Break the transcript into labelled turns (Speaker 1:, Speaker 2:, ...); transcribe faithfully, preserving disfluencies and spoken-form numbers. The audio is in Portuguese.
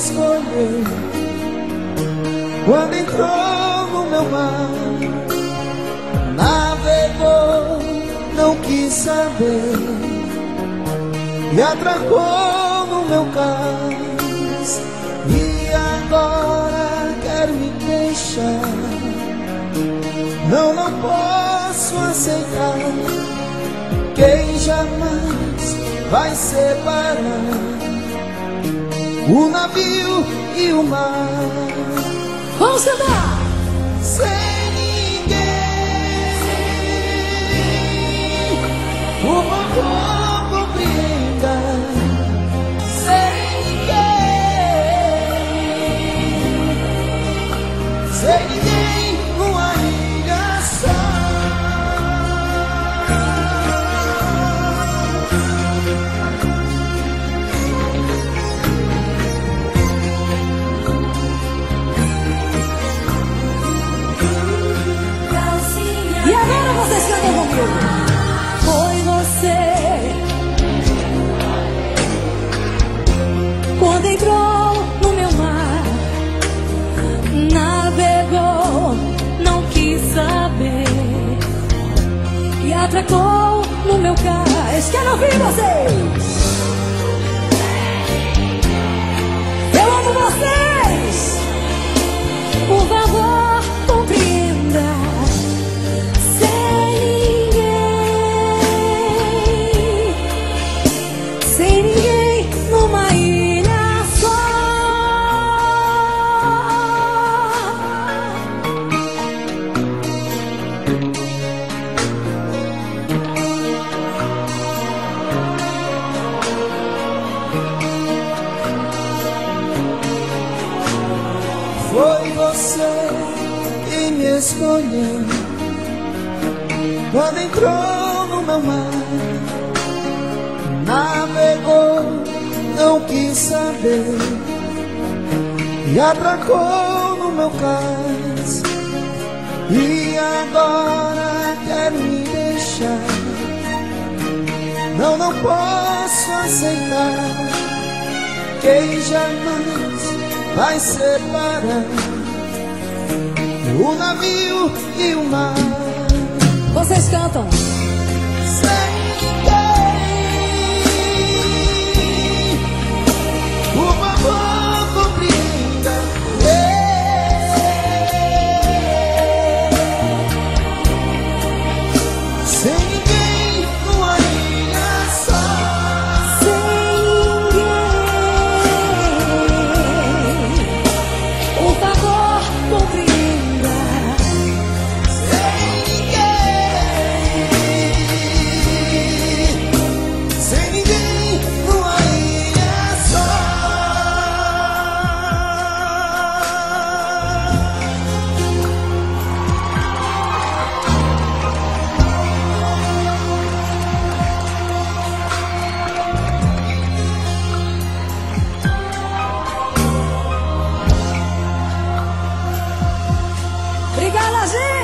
Speaker 1: escolheu quando entrou no meu mar. Navegou, não quis saber e atracou no meu cais. E agora quer me deixar. Não, não posso aceitar. Quem jamais vai separar o navio e o mar?
Speaker 2: Vamos cantar!
Speaker 1: Sem ninguém, por favor, compreenda. Sem ninguém, sem ninguém, numa ilha só.
Speaker 2: E agora vocês cantam comigo. Foi você quando entrou no meu mar. Navegou, não quis saber e atracou no meu cais. Quero ouvir vocês. Eu amo vocês. Por favor, compreenda. Sem ninguém, numa ilha só.
Speaker 1: Foi você quem me escolheu quando entrou no meu mar. Navegou, não quis saber e atracou no meu cais. E agora quer me deixar. Não, não posso aceitar. Quem jamais vai separar o navio e o mar?
Speaker 2: Vocês cantam.
Speaker 1: Por favor, compreenda. Sem ninguém, numa ilha só.
Speaker 2: Sem ninguém. Por favor, compreenda.
Speaker 1: Sem ninguém. Sem ninguém, numa ilha só.
Speaker 2: Obrigada, gente!